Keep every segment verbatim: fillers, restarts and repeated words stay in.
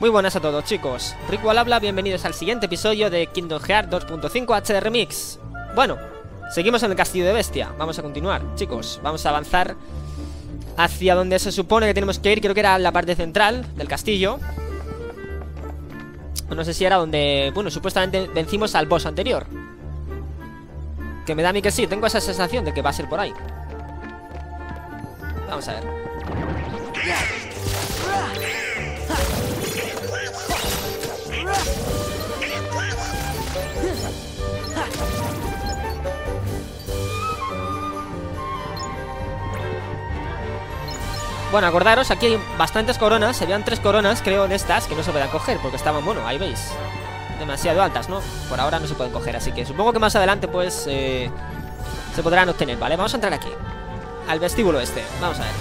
Muy buenas a todos, chicos. Ritual habla, bienvenidos al siguiente episodio de Kingdom Hearts dos punto cinco H D Remix. Bueno, seguimos en el castillo de Bestia. Vamos a continuar, chicos. Vamos a avanzar hacia donde se supone que tenemos que ir. Creo que era la parte central del castillo. No sé si era donde... Bueno, supuestamente vencimos al boss anterior. Que me da a mí que sí, tengo esa sensación de que va a ser por ahí. Vamos a ver. Bueno, acordaros, aquí hay bastantes coronas. Se veían tres coronas, creo, de estas que no se pueden coger, porque estaban, bueno, ahí veis, demasiado altas, ¿no? Por ahora no se pueden coger, así que supongo que más adelante, pues, eh, se podrán obtener, ¿vale? Vamos a entrar aquí, al vestíbulo este, vamos a ver.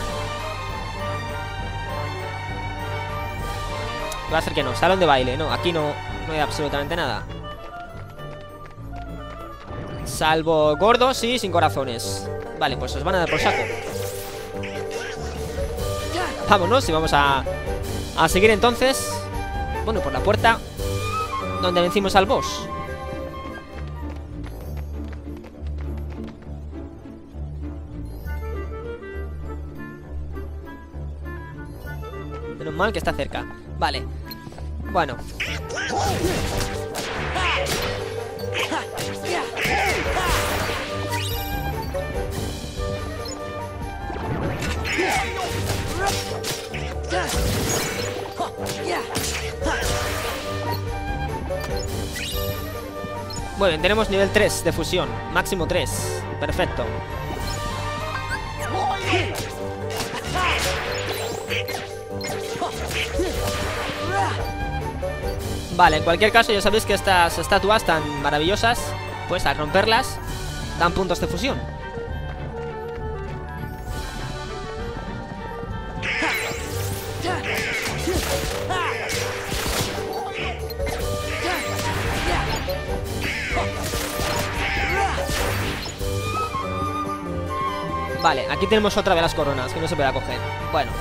Va a ser que no, salón de baile, no, aquí no, no hay absolutamente nada. Salvo gordos y sin corazones. Vale, pues os van a dar por saco. Vámonos y vamos a, a seguir entonces. Bueno, por la puerta donde vencimos al boss. Menos mal que está cerca. Vale. Bueno. Bueno, tenemos nivel tres de fusión. Máximo tres. Perfecto. Vale, en cualquier caso ya sabéis que estas estatuas tan maravillosas, pues al romperlas dan puntos de fusión. Vale, aquí tenemos otra de las coronas que no se puede coger. Bueno.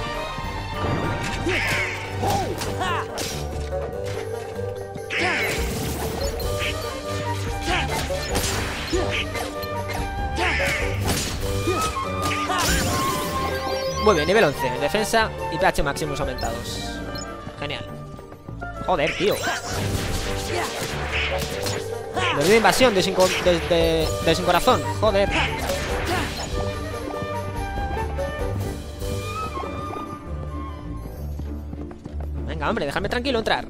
Muy bien, nivel once. Defensa y P H máximos aumentados. Genial. Joder, tío. Me de invasión de sin, de, de, de sin corazón. Joder. Venga, hombre, déjame tranquilo entrar.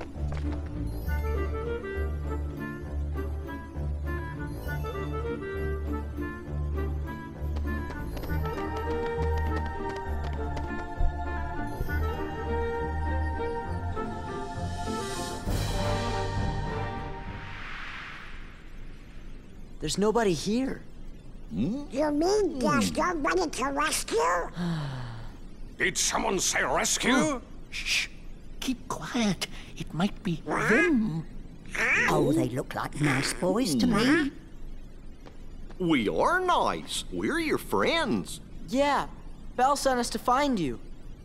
There's nobody here. Hmm? You mean there's nobody to rescue? Did someone say rescue? Shh. Keep quiet. It might be them. Oh, they look like nice boys to me. We are nice. We're your friends. Yeah, Belle sent us to find you.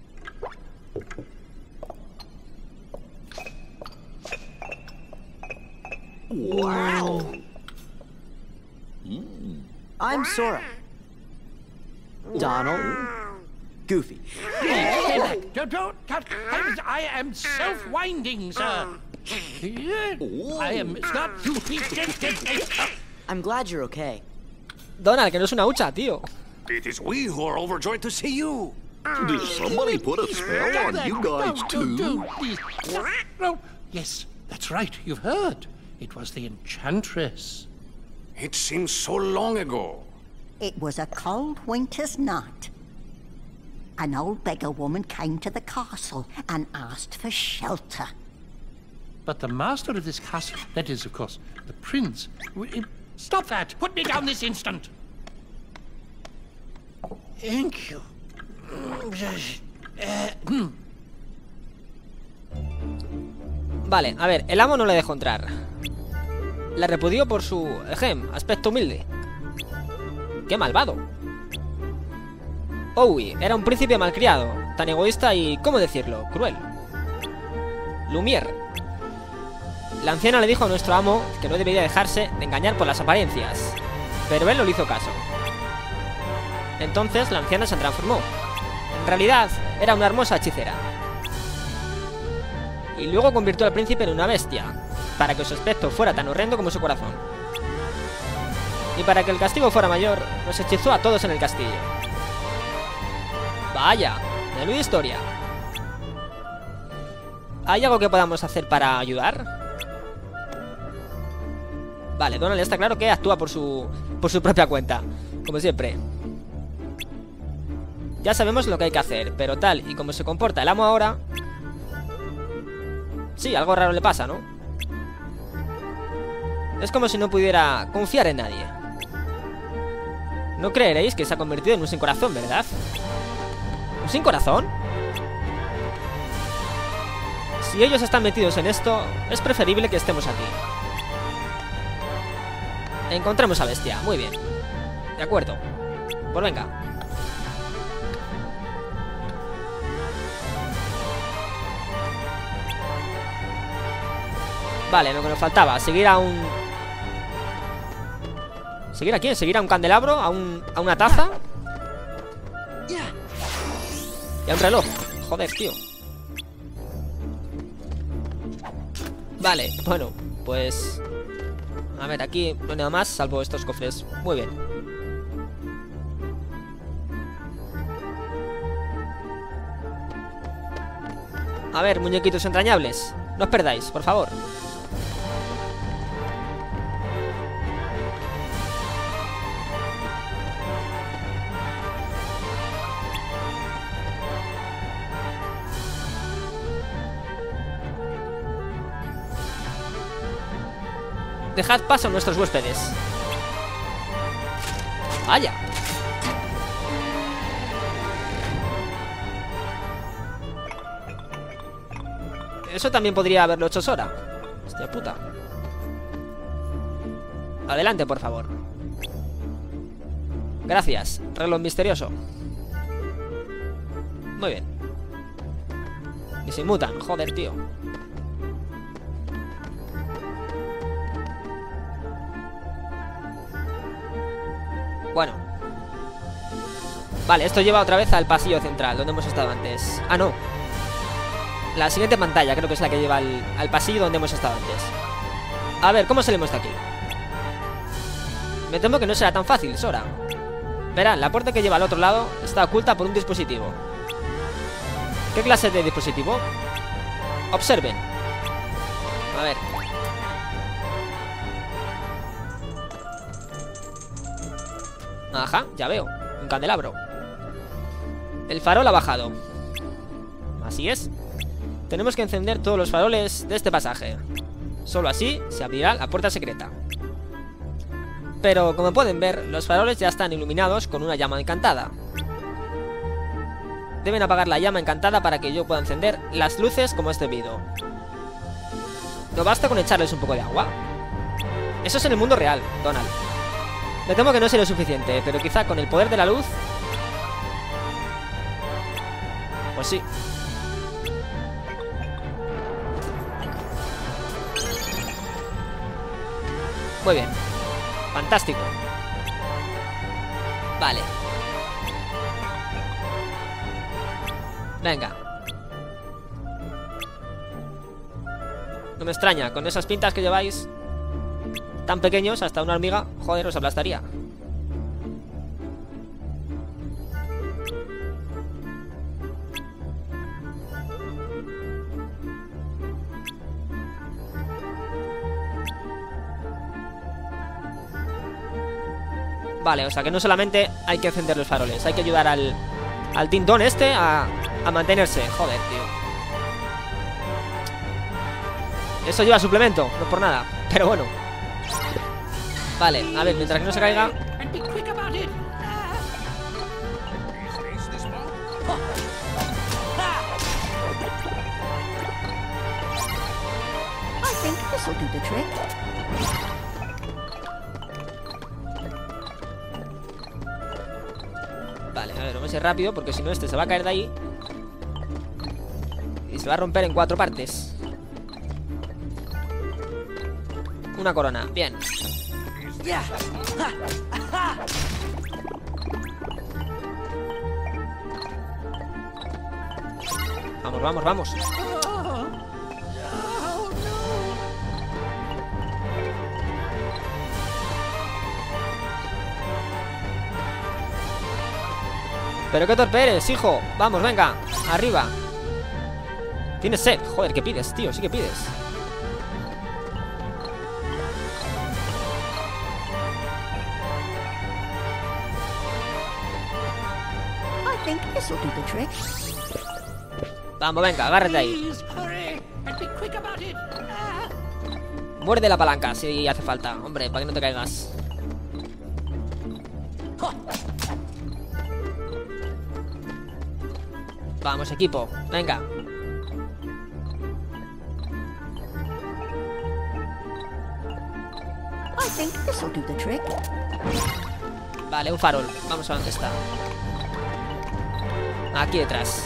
Wow. Mm. I'm Sora. Donald. Goofy. Stay back. Don't, don't, don't. I, I am self-winding, sir. I am not... I'm glad you're okay. Donald, que no es una hucha, tío. It is we who are overjoyed to see you. Did somebody put a spell on you guys, too? No. Yes, that's right. You've heard. It was the Enchantress. It seems so long ago. It was a cold winter's night. An old beggar woman came to the castle and asked for shelter. But the master of this castle, that is, of course, the prince... Stop that! Put me down this instant! Thank you. Vale, a ver, el amo no le dejó entrar. La repudió por su, ejem, aspecto humilde. ¡Qué malvado! Owie era un príncipe malcriado, tan egoísta y, ¿cómo decirlo?, cruel. Lumière. La anciana le dijo a nuestro amo que no debería dejarse de engañar por las apariencias, pero él no le hizo caso. Entonces la anciana se transformó. En realidad era una hermosa hechicera. Y luego convirtió al príncipe en una bestia, para que su aspecto fuera tan horrendo como su corazón. Y para que el castigo fuera mayor, nos hechizó a todos en el castillo. Vaya, menuda historia. ¿Hay algo que podamos hacer para ayudar? Vale, Donald está claro que actúa por su, por su propia cuenta, como siempre. Ya sabemos lo que hay que hacer, pero tal y como se comporta el amo ahora... Sí, algo raro le pasa, ¿no? Es como si no pudiera confiar en nadie. No creeréis que se ha convertido en un sin corazón, ¿verdad? ¿Un sin corazón? Si ellos están metidos en esto, es preferible que estemos aquí. Encontremos a Bestia, muy bien. De acuerdo. Pues venga. Vale, lo que nos faltaba, seguir a un... ¿Seguir a quién? ¿Seguir a un candelabro? ¿A, un... ¿A una taza? Y a un reloj. Joder, tío. Vale, bueno, pues... A ver, aquí no hay nada más, salvo estos cofres. Muy bien. A ver, muñequitos entrañables, no os perdáis, por favor. Dejad paso a nuestros huéspedes. Vaya. Eso también podría haberlo hecho Sora. Hostia puta. Adelante, por favor. Gracias, reloj misterioso. Muy bien. Y se inmutan, joder, tío. Bueno. Vale, esto lleva otra vez al pasillo central, donde hemos estado antes. Ah, no. La siguiente pantalla creo que es la que lleva al, al pasillo donde hemos estado antes. A ver, ¿cómo salimos de aquí? Me temo que no será tan fácil, Sora. Verán, la puerta que lleva al otro lado está oculta por un dispositivo. ¿Qué clase de dispositivo? Observen. A ver. Ajá, ya veo. Un candelabro. El farol ha bajado. Así es. Tenemos que encender todos los faroles de este pasaje. Solo así se abrirá la puerta secreta. Pero, como pueden ver, los faroles ya están iluminados con una llama encantada. Deben apagar la llama encantada para que yo pueda encender las luces como es debido. ¿No basta con echarles un poco de agua? Eso es en el mundo real, Donald. Me temo que no será suficiente, pero quizá con el poder de la luz... Pues sí. Muy bien. Fantástico. Vale. Venga. No me extraña, con esas pintas que lleváis tan pequeños, hasta una hormiga, joder, os aplastaría. Vale, o sea que no solamente hay que encender los faroles, hay que ayudar al, al tintón este a, a mantenerse. Joder, tío. Eso lleva suplemento, no es por nada, pero bueno. Vale, a ver, mientras que no se caiga. I think this'll do the trick. Vale, a ver, vamos a ir rápido porque si no este se va a caer de ahí y se va a romper en cuatro partes. Una corona, bien. Vamos, vamos, vamos. Pero qué torpe eres, hijo. Vamos, venga, arriba. Tienes sed, joder, ¿qué pides, tío? Sí que pides. I think this'll do the trick. Vamos, venga, agárrate ahí. Please, hurry, and be quick about it. Ah. Muerde la palanca si hace falta, hombre, para que no te caigas. Vamos, equipo, venga. I think this'll do the trick. Vale, un farol. Vamos a dónde está. Aquí detrás.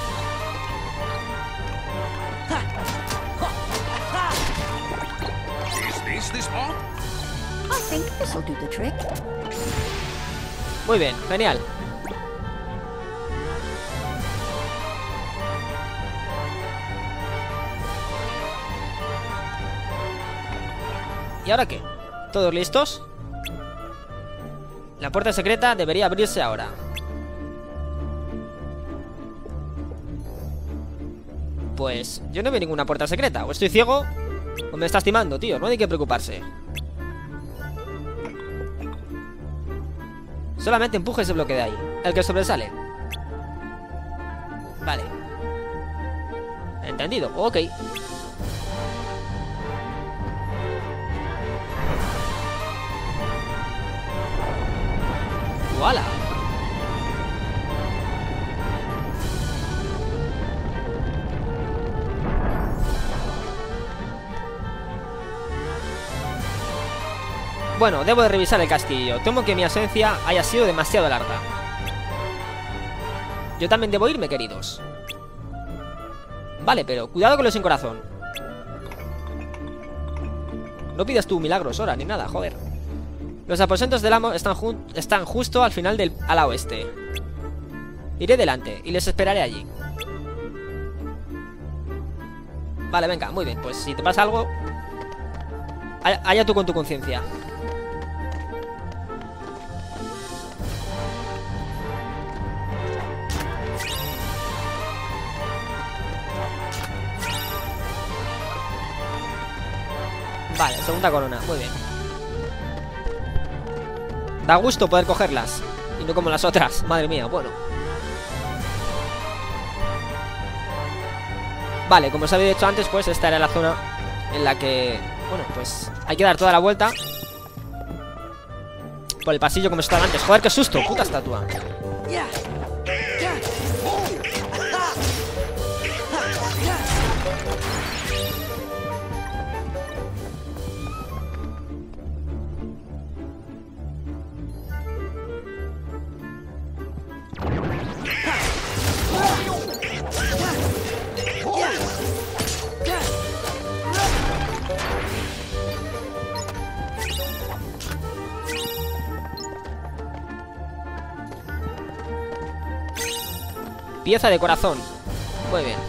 Is this the spot? I think this'll do the trick. Muy bien, genial. ¿Y ahora qué? ¿Todos listos? La puerta secreta debería abrirse ahora. Pues yo no veo ninguna puerta secreta. O estoy ciego o me estás timando, tío. No hay que preocuparse. Solamente empuje ese bloque de ahí, el que sobresale. Vale. Entendido, ok. ¡Wala! Bueno, debo de revisar el castillo. Temo que mi ausencia haya sido demasiado larga. Yo también debo irme, queridos. Vale, pero cuidado con los sin corazón. No pidas tú milagros ahora, ni nada, joder. Los aposentos del amo están, ju están justo al final del ala oeste. Iré delante y les esperaré allí. Vale, venga, muy bien. Pues si te pasa algo, allá, allá tú con tu conciencia. Vale, segunda corona, muy bien. Da gusto poder cogerlas y no como las otras, madre mía, bueno. Vale, como os había dicho antes, pues esta era la zona en la que, bueno, pues hay que dar toda la vuelta por el pasillo como estaba antes. Joder, qué susto, puta estatua. Pieza de corazón. Muy bien.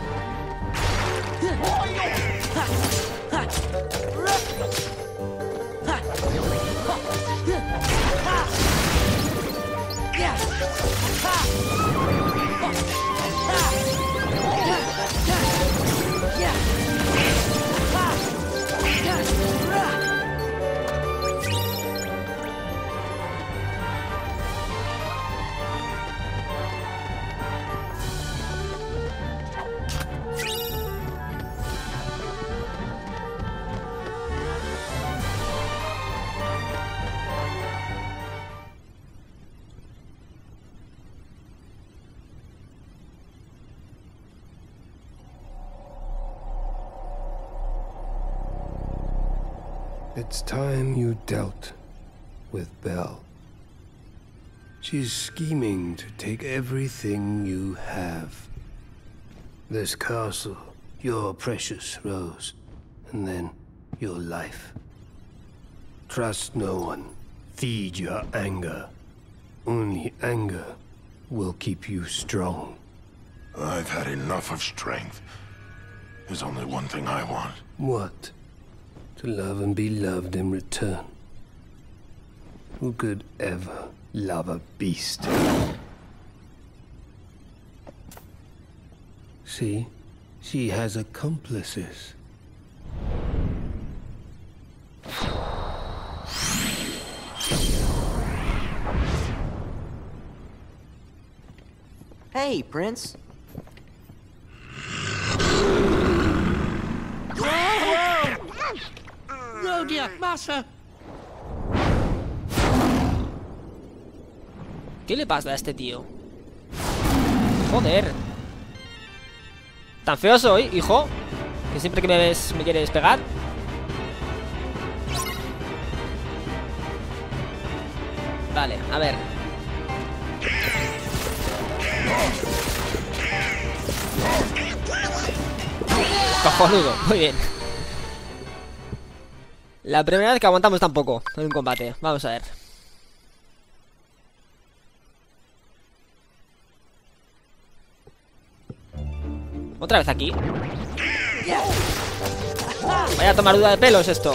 It's time you dealt with Belle. She's scheming to take everything you have. This castle, your precious Rose, and then your life. Trust no one. Feed your anger. Only anger will keep you strong. I've had enough of strength. There's only one thing I want. What? To love and be loved in return. Who could ever love a beast? See? She has accomplices. Hey, Prince. Oh dear, Master. ¿Qué le pasa a este tío? Joder. ¿Tan feo soy, hijo? Que siempre que me ves me quieres pegar. Vale, a ver. Cojonudo, muy bien. La primera vez que aguantamos tampoco en un combate. Vamos a ver. Otra vez aquí. Vaya a tomar duda de pelos esto.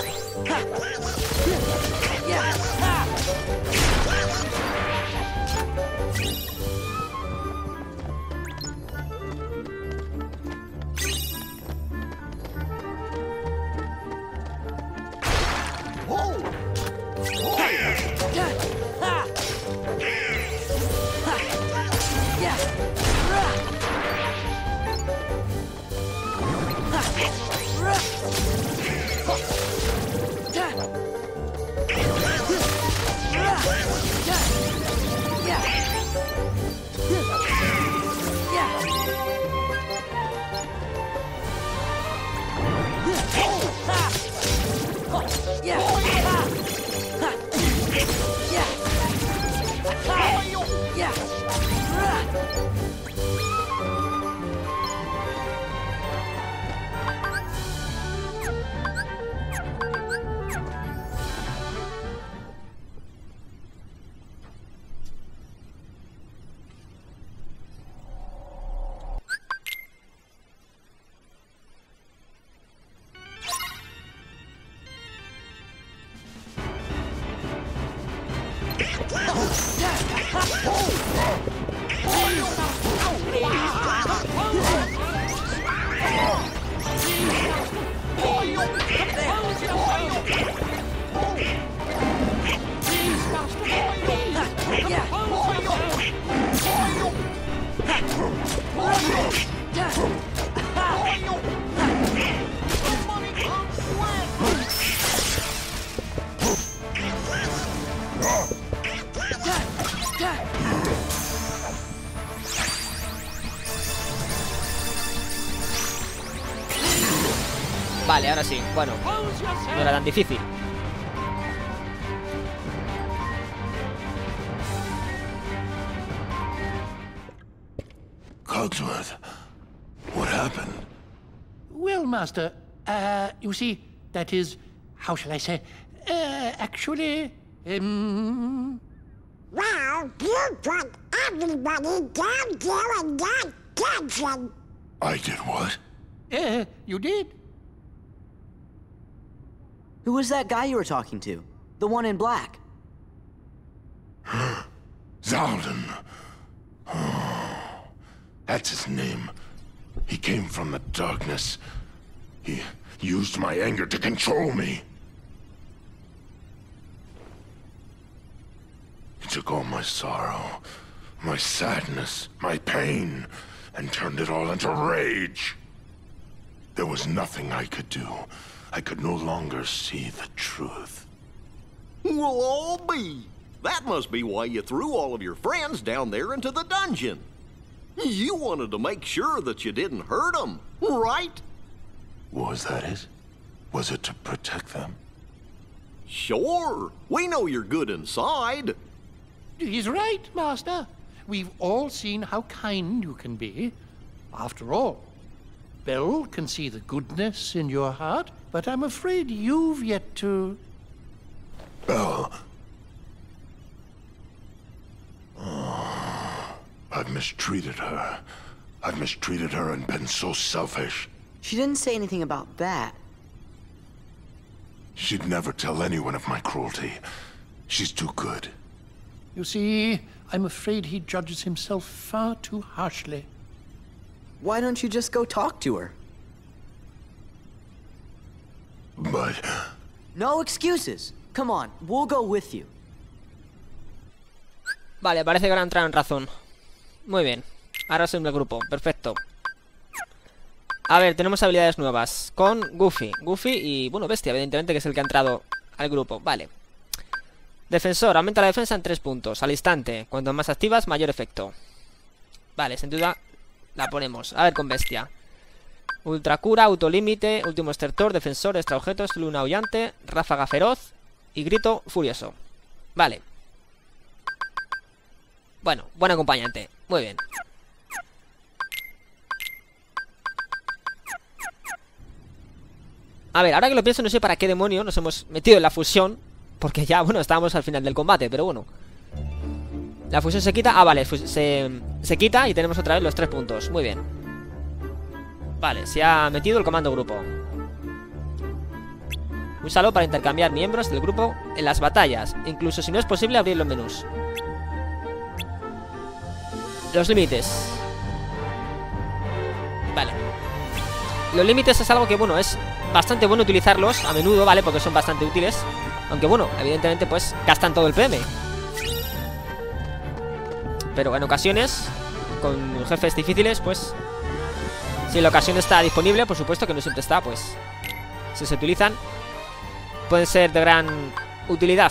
Vale, ahora sí. Bueno, no era tan difícil. Cogsworth, what happened? Well, Master, uh, you see, that is, how shall I say, uh, actually, um... Well, you put everybody down there in that dungeon. I did what? Uh, you did. Who was that guy you were talking to? The one in black? Zaldin. That's his name. He came from the darkness. He used my anger to control me. He took all my sorrow, my sadness, my pain, and turned it all into rage. There was nothing I could do. I could no longer see the truth. We'll all be. That must be why you threw all of your friends down there into the dungeon. You wanted to make sure that you didn't hurt them, right? Was that it? Was it to protect them? Sure. We know you're good inside. He's right, Master. We've all seen how kind you can be. After all, Belle can see the goodness in your heart, but I'm afraid you've yet to... Belle. Oh, I've mistreated her. I've mistreated her and been so selfish. She didn't say anything about that. She'd never tell anyone of my cruelty. She's too good. You see, I'm afraid he judges himself far too harshly. Why don't you just go talk to her? But... No excuses. Come on, we'll go with you. Vale, parece que ahora entrar en razón. Muy bien. Ahora soy del grupo. Perfecto. A ver, tenemos habilidades nuevas. Con Goofy. Goofy y, bueno, Bestia, evidentemente, que es el que ha entrado al grupo. Vale. Defensor. Aumenta la defensa en tres puntos. Al instante. Cuanto más activas, mayor efecto. Vale, sin duda la ponemos. A ver, con Bestia. Ultra cura, autolímite, último estertor, defensor, extra objetos, luna aullante, ráfaga feroz y grito furioso. Vale. Bueno, buen acompañante. Muy bien. A ver, ahora que lo pienso, no sé para qué demonio nos hemos metido en la fusión. Porque ya, bueno, estábamos al final del combate, pero bueno. La fusión se quita. Ah, vale, se, se quita y tenemos otra vez los tres puntos. Muy bien. Vale, se ha metido el comando grupo. Úsalo para intercambiar miembros del grupo en las batallas. Incluso si no es posible abrir los menús. Los límites. Vale. Los límites es algo que, bueno, es bastante bueno utilizarlos a menudo, ¿vale? Porque son bastante útiles. Aunque, bueno, evidentemente, pues, gastan todo el P M. Pero en ocasiones, con jefes difíciles, pues... Si la ocasión está disponible, por supuesto que no siempre está, pues... Si se utilizan, pueden ser de gran utilidad.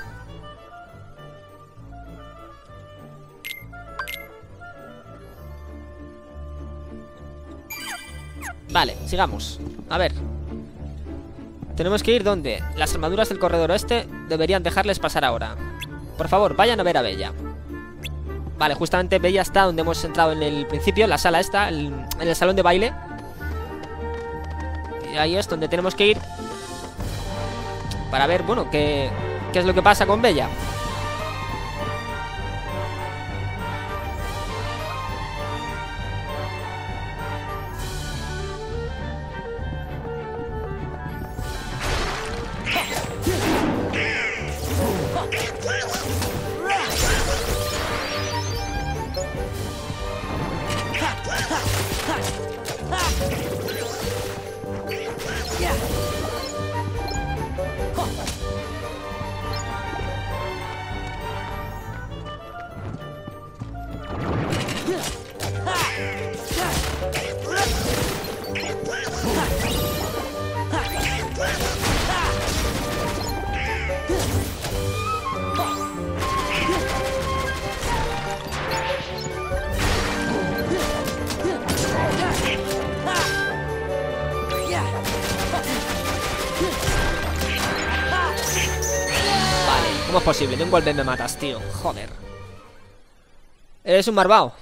Vale, sigamos. A ver. Tenemos que ir donde las armaduras del corredor oeste deberían dejarles pasar ahora. Por favor, vayan a ver a Bella. Vale, justamente Bella está donde hemos entrado en el principio, en la sala esta, el, en el salón de baile. Y ahí es donde tenemos que ir para ver, bueno, qué, qué es lo que pasa con Bella. ¿Cómo es posible? De un golpe me matas, tío. Joder. Eres un barbao.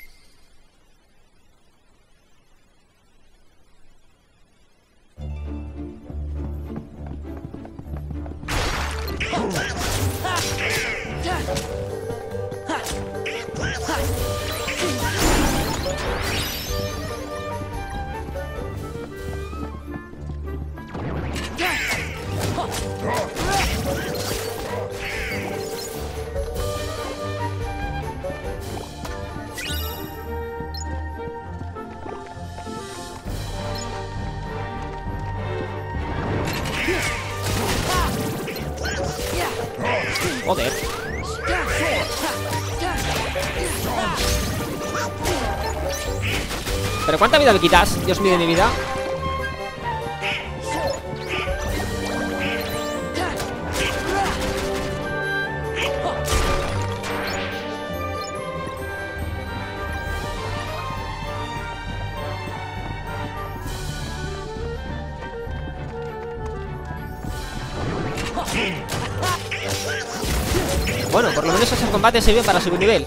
Joder. ¿Pero cuánta vida me quitas? Dios mío de mi vida. Bueno, por lo menos ese combate sirve para subir nivel.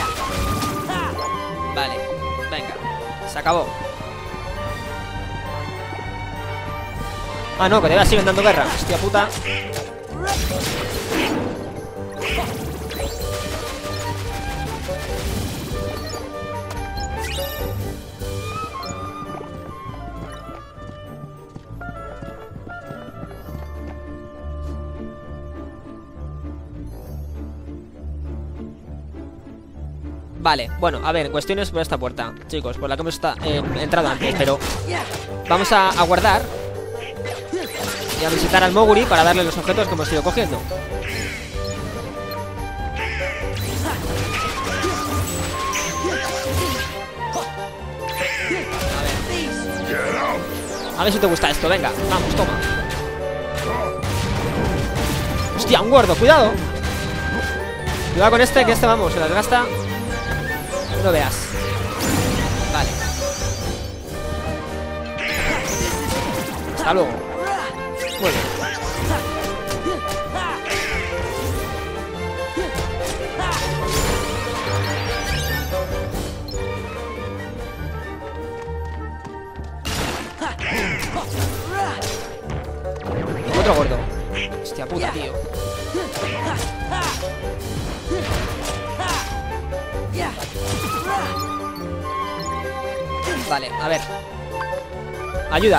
Vale, venga, se acabó. Ah, no, que todavía siguen dando guerra. Hostia puta. Vale, bueno, a ver, cuestiones por esta puerta, chicos, por la que hemos está, eh, entrado antes. Pero vamos a, a guardar y a visitar al Mowgli para darle los objetos que hemos ido cogiendo. A ver si te gusta esto, venga, vamos, toma. Hostia, un gordo, cuidado. Cuidado con este, que este, vamos, se las gasta. No veas. Vale. Hasta luego. Muy bien. Otro gordo. Hostia puta, tío. Vale, a ver. Ayuda.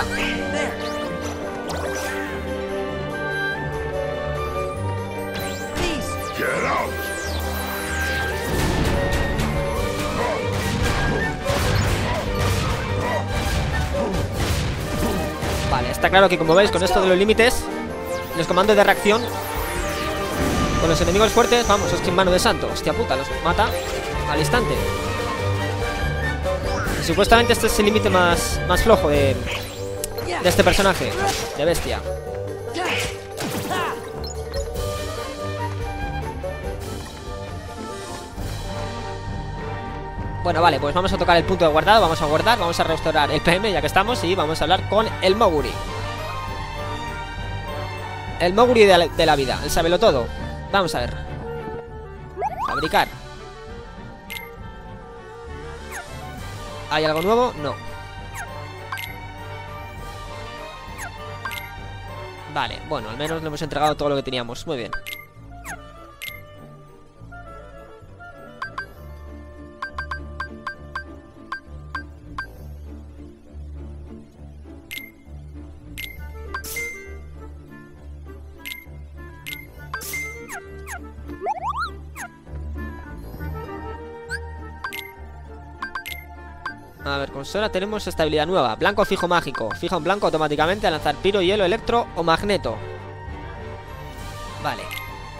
Vale, está claro que como veis con esto de los límites, los comandos de reacción con los enemigos fuertes, vamos, es que en mano de santo. Hostia puta, los mata al instante. Y supuestamente este es el límite más, más flojo de, de este personaje, de bestia. Bueno, vale, pues vamos a tocar el punto de guardado. Vamos a guardar, vamos a restaurar el P M ya que estamos. Y vamos a hablar con el Mowgli. El Mowgli de la, de la vida, el sabelotodo. Vamos a ver. Fabricar. ¿Hay algo nuevo? No. Vale, bueno, al menos le hemos entregado todo lo que teníamos. Muy bien. A ver, consola, tenemos esta habilidad nueva. Blanco fijo mágico. Fija un blanco automáticamente al lanzar piro, hielo, electro o magneto. Vale.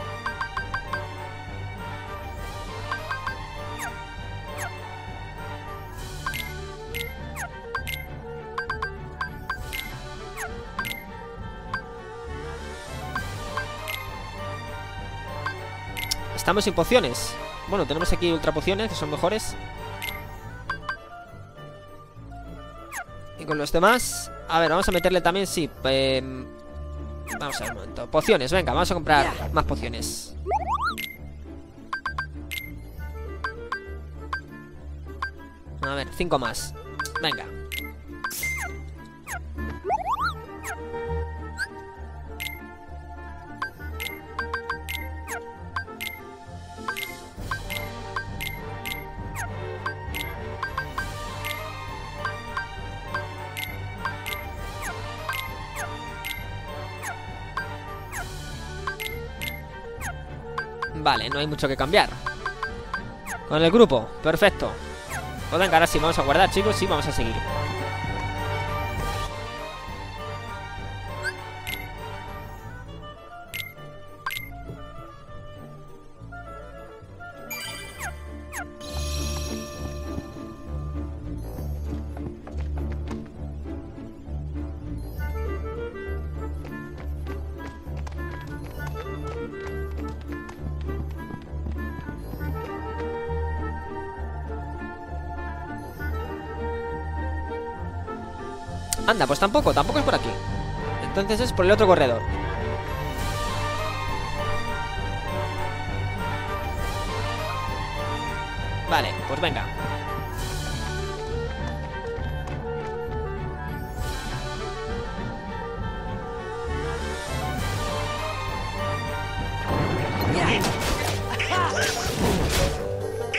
Estamos sin pociones. Bueno, tenemos aquí ultra pociones que son mejores. Y con los demás, a ver, vamos a meterle también, sí, eh, vamos a ver un momento. Pociones, venga, vamos a comprar más pociones. A ver, cinco más. Venga. Vale, no hay mucho que cambiar. Con el grupo, perfecto. Pues venga, ahora sí, vamos a guardar, chicos. Sí, vamos a seguir. Anda, pues tampoco, tampoco es por aquí. Entonces es por el otro corredor. Vale, pues venga.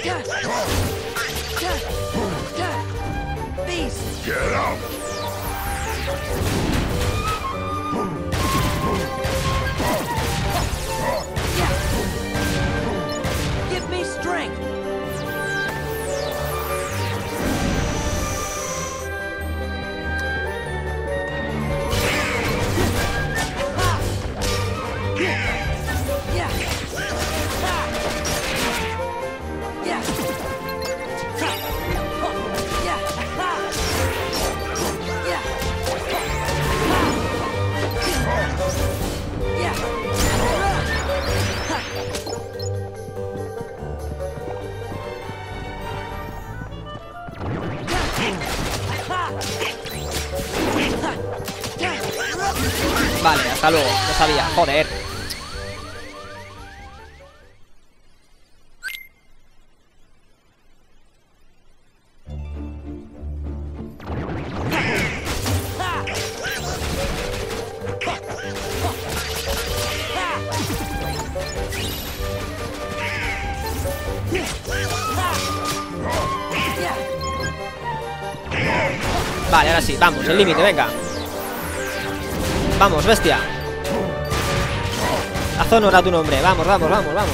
Get out! Give me strength. Vale, hasta luego, lo sabía, joder. Vale, ahora sí, vamos, el límite, venga. Vamos, bestia. Haz honor a tu nombre, vamos, vamos, vamos, vamos.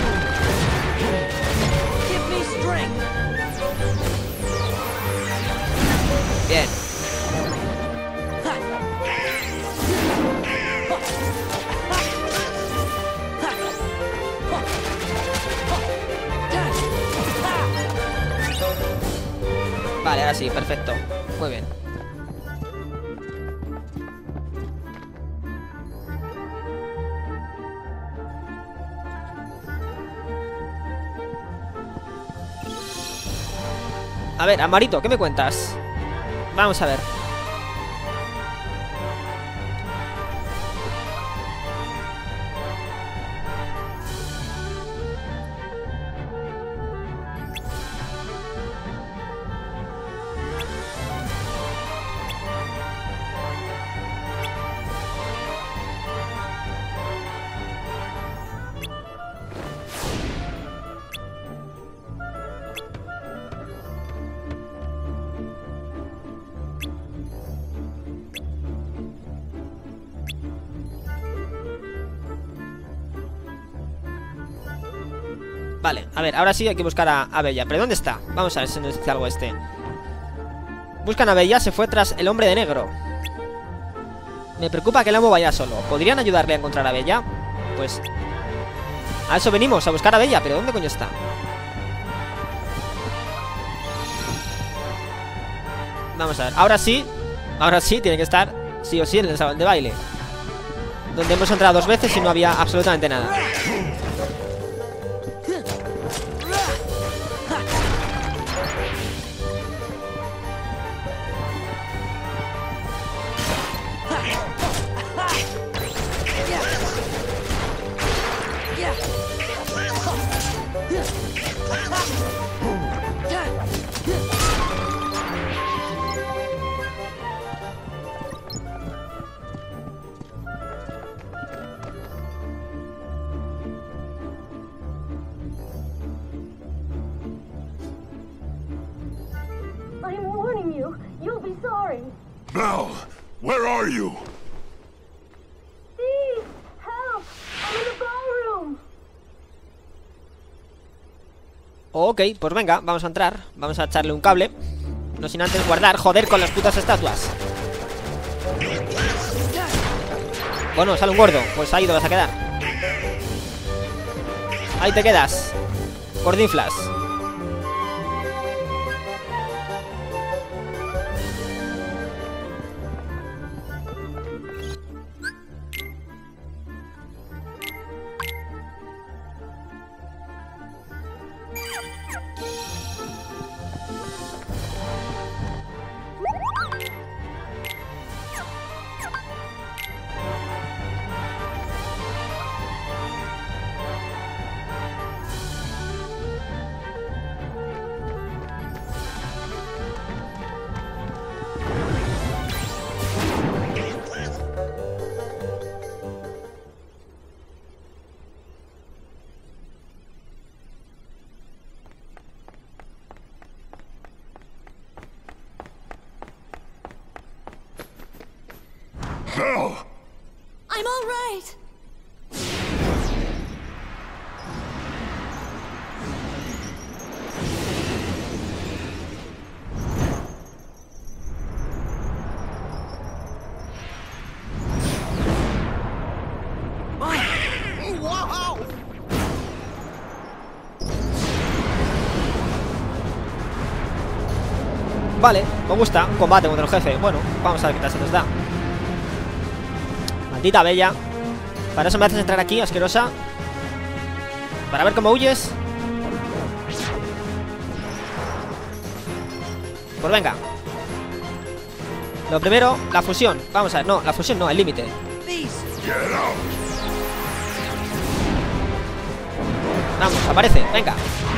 Bien. Vale, ahora sí, perfecto. Muy bien. A ver, Amarito, ¿qué me cuentas? Vamos a ver. Vale, a ver, ahora sí hay que buscar a, a Bella. ¿Pero dónde está? Vamos a ver si nos dice algo este. Buscan a Bella, se fue tras el hombre de negro. Me preocupa que el amo vaya solo. ¿Podrían ayudarle a encontrar a Bella? Pues... a eso venimos, a buscar a Bella. ¿Pero dónde coño está? Vamos a ver, ahora sí. Ahora sí, tiene que estar sí o sí en el salón de baile, donde hemos entrado dos veces y no había absolutamente nada. I'm warning you. You'll be sorry. Belle, where are you? Steve, help! I'm in the ballroom. Ok, pues venga, vamos a entrar. Vamos a echarle un cable. No sin antes guardar, joder, con las putas estatuas. Bueno, sale un gordo. Pues ahí te vas a quedar. Ahí te quedas, gordinflas. Wait. Vale, me gusta. Un combate contra el jefe. Bueno, vamos a ver qué tal se nos da. Maldita bella. Para eso me haces entrar aquí, asquerosa. Para ver cómo huyes. Pues venga. Lo primero, la fusión. Vamos a ver, no, la fusión no, el límite. Vamos, aparece, venga.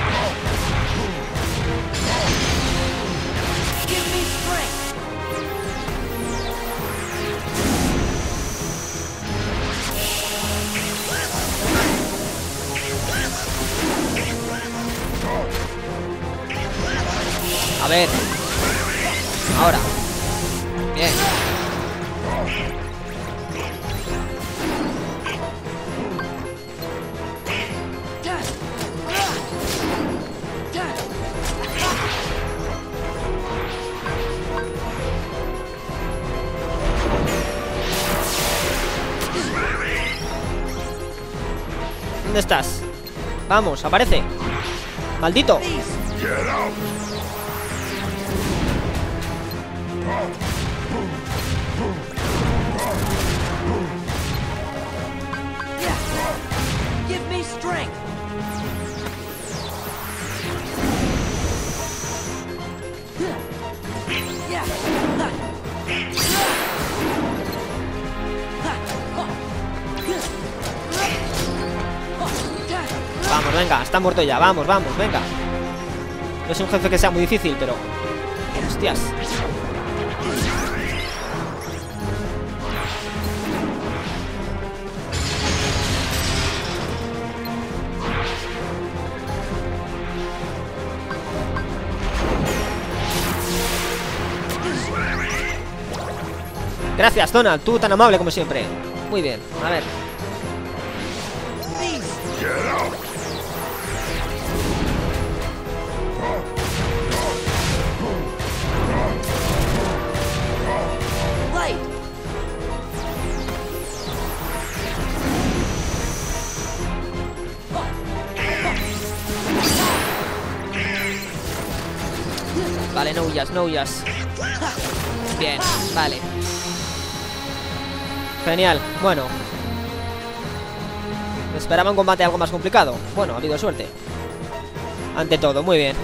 A ver. Ahora. Bien. ¿Dónde estás? Vamos, aparece. Maldito. Give me strength. Vamos, venga, está muerto ya. Vamos, vamos, venga. No es un jefe que sea muy difícil, pero... Hostias. Gracias, Donald, tú tan amable como siempre. Muy bien, a ver. Vale, no huyas, no huyas. Bien, vale. Genial, bueno. Me esperaba un combate algo más complicado. Bueno, ha habido suerte. Ante todo, muy bien.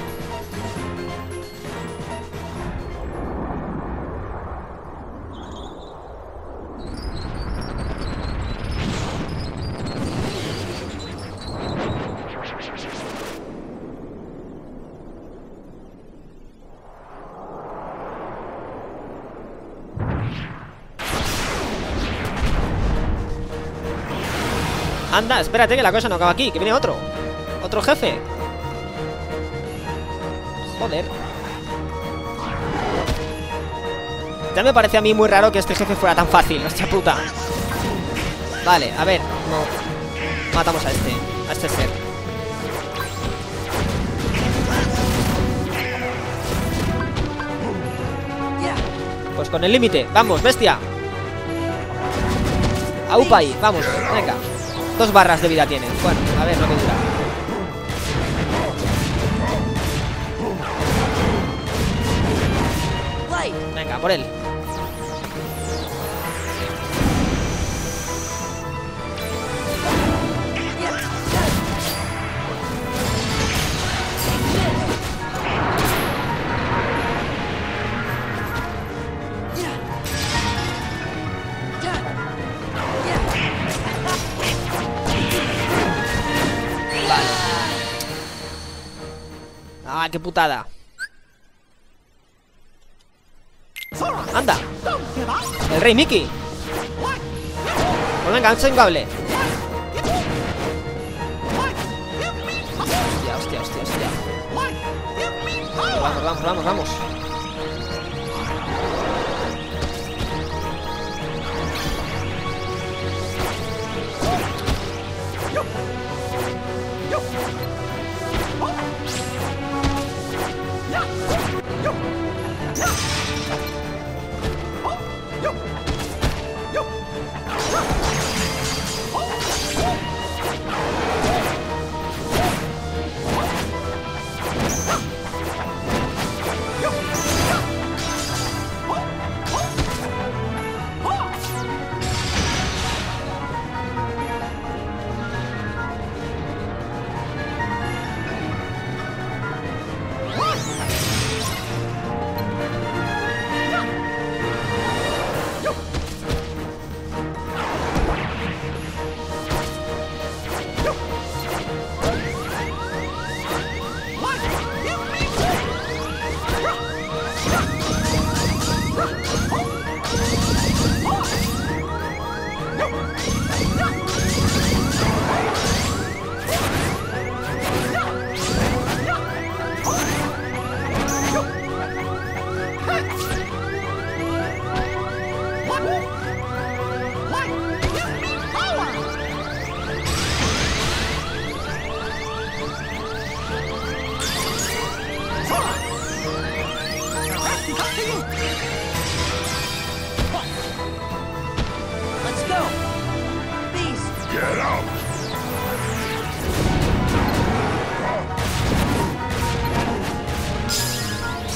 Anda, espérate que la cosa no acaba aquí, que viene otro. Otro jefe. Joder. Ya me parece a mí muy raro que este jefe fuera tan fácil, hostia puta. Vale, a ver, no. Matamos a este, a este ser. Pues con el límite, vamos, bestia. Aupa ahí, vamos, venga. Dos barras de vida tiene. Bueno, a ver lo que dura. Venga, por él. Ah, qué putada. Anda. El rey Mickey. Pues venga, un cable. Hostia, hostia, hostia, hostia. Vamos, vamos, vamos, vamos.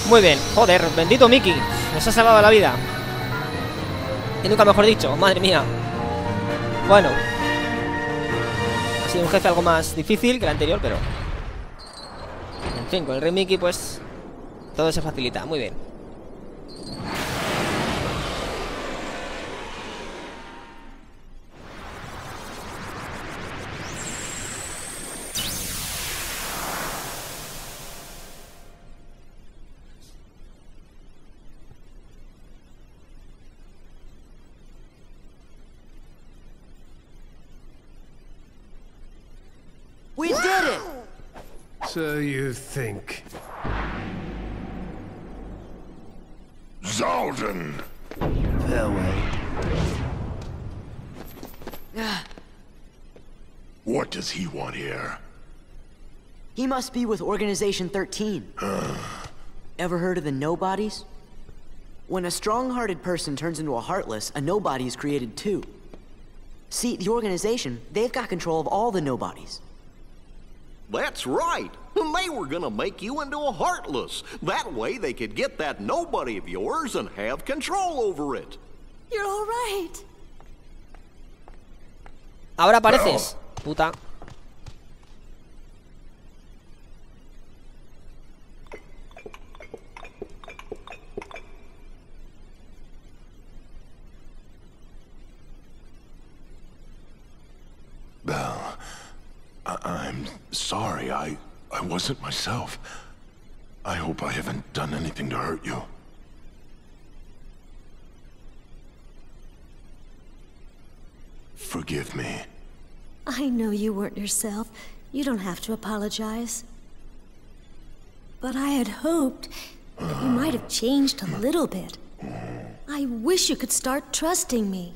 Muy bien, joder, bendito Mickey. Nos ha salvado la vida. Y nunca mejor dicho, madre mía. Bueno, ha sido un jefe algo más difícil que el anterior, pero en fin, con el Rey Mickey pues todo se facilita, muy bien. We did it! So you think. Zaldin! Farewell. What does he want here? He must be with Organization thirteen. Ever heard of the Nobodies? When a strong-hearted person turns into a Heartless, a Nobody is created too. See, the Organization, they've got control of all the Nobodies. That's right. They were gonna make you into a Heartless. That way they could get that nobody of yours and have control over it. You're all right. Ahora apareces, puta. Belle, I I'm sorry. I I wasn't myself. I hope I haven't done anything to hurt you. Forgive me. I know you weren't yourself. You don't have to apologize. But I had hoped that you might have changed a little bit. I wish you could start trusting me.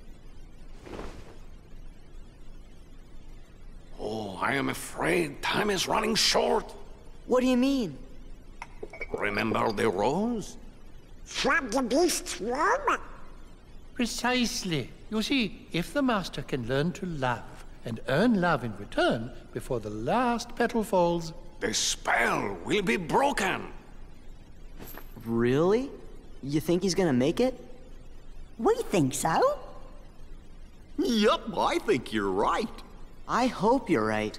Oh, I am afraid time is running short. What do you mean? Remember the rose? From the beast's room? Precisely. You see, if the Master can learn to love and earn love in return before the last petal falls, the spell will be broken. Really? You think he's gonna make it? We think so. Yup, I think you're right. I hope you're right.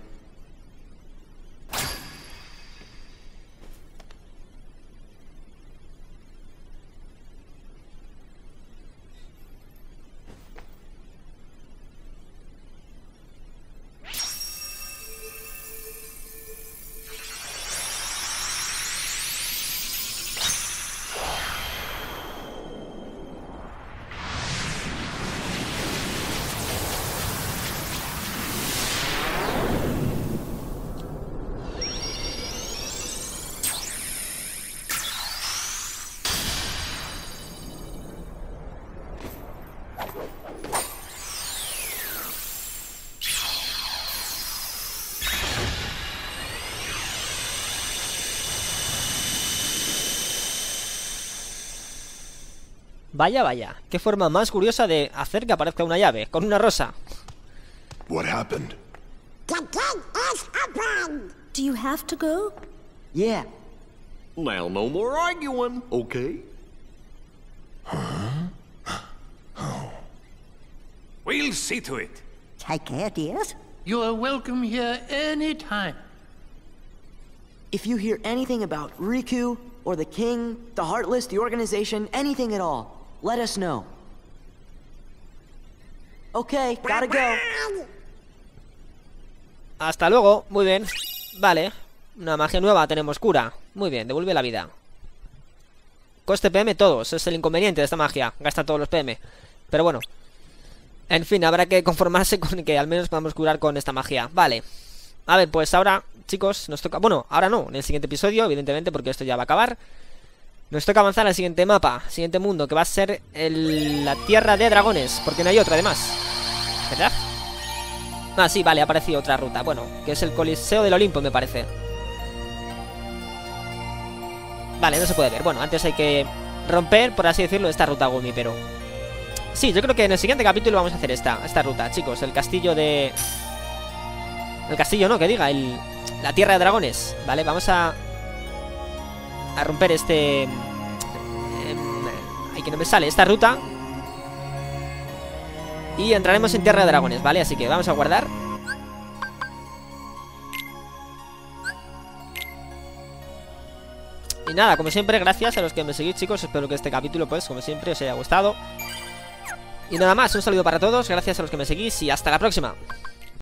Vaya, vaya, qué forma más curiosa de hacer que aparezca una llave, con una rosa. What happened? The gate is open! Do you have to go? Yeah. Now, no more arguing, okay? Huh? Oh. We'll see to it. Take care, dears. you are welcome here any time. If you hear anything about Riku, or the King, the Heartless, the Organization, anything at all, let us know. Okay, gotta go. Hasta luego, muy bien. Vale, una magia nueva, tenemos cura. Muy bien, devuelve la vida. Coste P M todos, es el inconveniente de esta magia. Gasta todos los P M. Pero bueno, en fin, habrá que conformarse con que al menos podamos curar con esta magia. Vale. A ver, pues ahora, chicos, nos toca... Bueno, ahora no, en el siguiente episodio, evidentemente, porque esto ya va a acabar. Nos toca avanzar al siguiente mapa, siguiente mundo, que va a ser el... la Tierra de Dragones, porque no hay otra además, ¿verdad? Ah, sí, vale, ha aparecido otra ruta. Bueno, que es el Coliseo del Olimpo, me parece. Vale, no se puede ver. Bueno, antes hay que romper, por así decirlo, esta ruta Gumi, pero... Sí, yo creo que en el siguiente capítulo vamos a hacer esta, esta ruta, chicos. El castillo de... El castillo, no, que diga, el... la Tierra de Dragones. Vale, vamos a... a romper este... Eh, ay, que no me sale, esta ruta. Y entraremos en Tierra de Dragones, ¿vale? Así que vamos a guardar. Y nada, como siempre, gracias a los que me seguís, chicos. Espero que este capítulo, pues, como siempre, os haya gustado. Y nada más, un saludo para todos, gracias a los que me seguís y hasta la próxima.